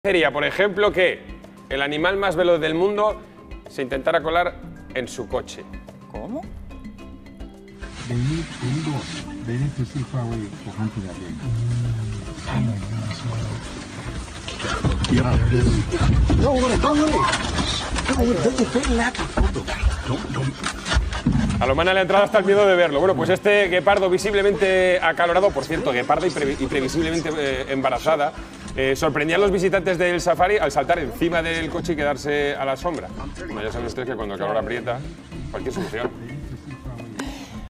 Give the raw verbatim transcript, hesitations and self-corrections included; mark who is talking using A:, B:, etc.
A: Sería, por ejemplo, que el animal más veloz del mundo se intentara colar en su coche.
B: ¿Cómo?
C: They indoors. They need to see far away for hunting again.
D: Don't worry, don't worry. Don't worry, don't take lack of photo. Don't, don't.
A: A la humana le ha entrado hasta el miedo de verlo. Bueno, pues este guepardo visiblemente acalorado, por cierto, gueparda y, pre y previsiblemente eh, embarazada, eh, sorprendía a los visitantes del safari al saltar encima del coche y quedarse a la sombra. Bueno, ya saben ustedes que cuando el calor aprieta, cualquier solución.